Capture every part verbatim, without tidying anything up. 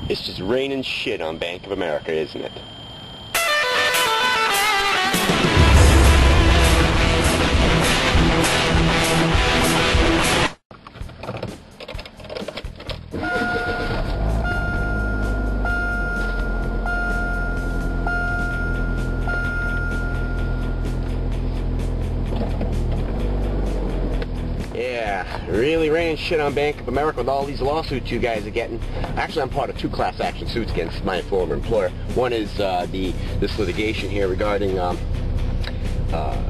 It's just raining shit on Bank of America, isn't it? Yeah, really raining shit on Bank of America with all these lawsuits you guys are getting. Actually, I'm part of two class action suits against my former employer. One is uh, the this litigation here regarding um, uh,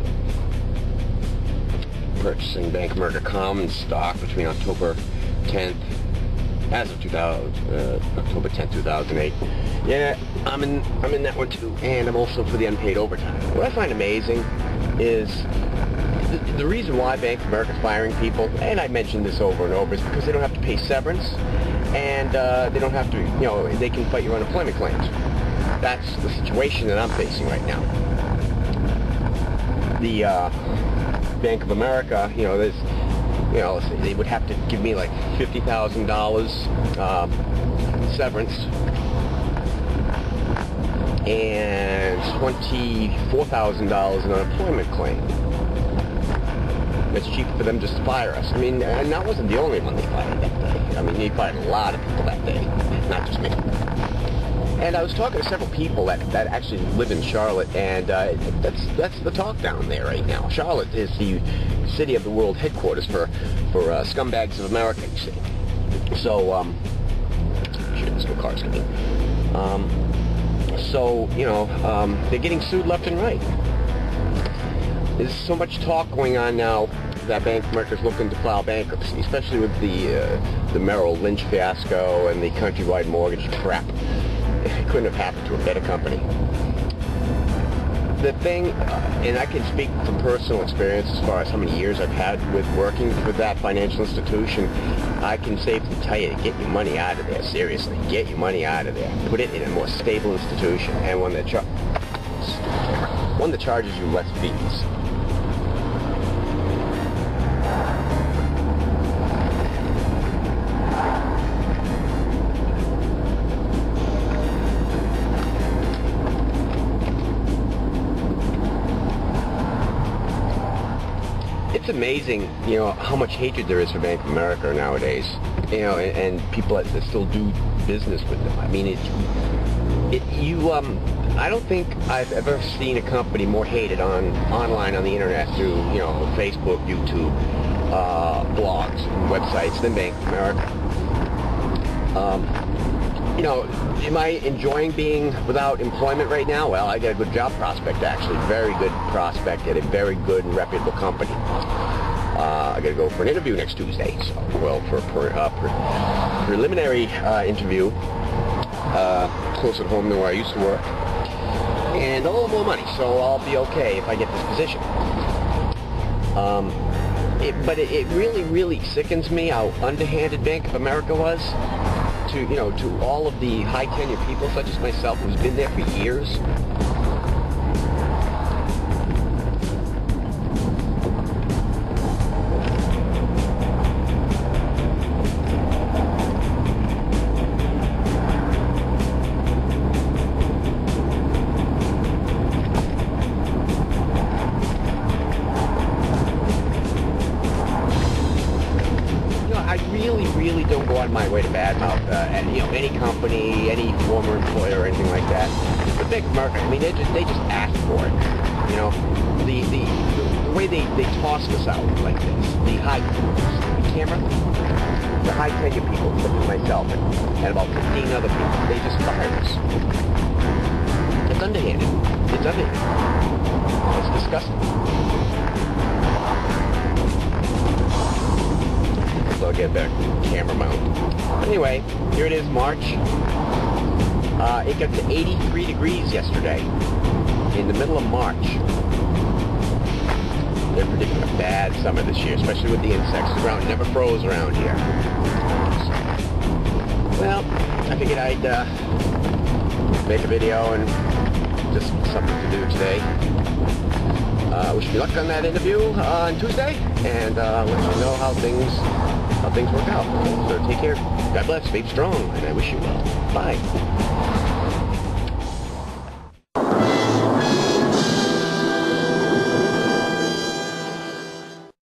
purchasing Bank of America common stock between October tenth, as of two thousand, uh, October tenth, two thousand eight. Yeah, I'm in I'm in that one too, and I'm also for the unpaid overtime. What I find amazing is The, the reason why Bank of America is firing people, and I mentioned this over and over, is because they don't have to pay severance, and uh, they don't have to, you know, they can fight your unemployment claims. That's the situation that I'm facing right now. The uh, Bank of America, you know, there's, you know, they would have to give me like fifty thousand dollars um, severance and twenty-four thousand dollars in unemployment claim. It's cheaper for them just to fire us. I mean, and that wasn't the only one they fired that day. I mean, they fired a lot of people that day, not just me. And I was talking to several people that, that actually live in Charlotte, and uh, that's that's the talk down there right now. Charlotte is the city of the world headquarters for for uh, scumbags of America, you see. So, um, shit, there's no cars coming. Um, so, you know, um, they're getting sued left and right. There's so much talk going on now that Bank of America is looking to file bankruptcy, especially with the uh, the Merrill Lynch fiasco and the countrywide mortgage trap. It couldn't have happened to a better company. The thing, uh, and I can speak from personal experience as far as how many years I've had with working with that financial institution, I can safely tell you to get your money out of there, seriously. Get your money out of there. Put it in a more stable institution, and one that, char one that charges you less fees. It's amazing, you know, how much hatred there is for Bank of America nowadays, you know, and, and people that, that still do business with them. I mean, it's, it, you, um, I don't think I've ever seen a company more hated on online on the internet through, you know, Facebook, YouTube, uh, blogs, and websites than Bank of America. Um, you know, am I enjoying being without employment right now? Well, I got a good job prospect, actually. Very good prospect at a very good and reputable company. Uh, I got to go for an interview next Tuesday. So, well, for a pre uh, pre preliminary uh, interview uh, closer to home than where I used to work. And a little more money, so I'll be okay if I get this position. Um, it, but it, it really, really sickens me how underhanded Bank of America was. To, you know, to all of the high tenure people such as myself who's been there for years. I really, really don't go out of my way to badmouth uh, and, you know, any company, any former employer, or anything like that. But Bank of America, I mean, they just they just ask for it. You know, the the, the way they, they toss us out like this, the high the camera, the high tenure people, such as myself and, and about fifteen other people, they just fire us. It's underhanded. It's underhanded. It's disgusting. So I'll get back to camera mount. Anyway, here it is, March. Uh, it got to eighty-three degrees yesterday, in the middle of March. They're predicting a bad summer this year, especially with the insects. The ground never froze around here. So, well, I figured I'd uh, make a video and just something to do today. Uh, wish me luck on that interview uh, on Tuesday, and uh, let you know how things how things work out. So take care. God bless. Stay strong, and I wish you well. Bye.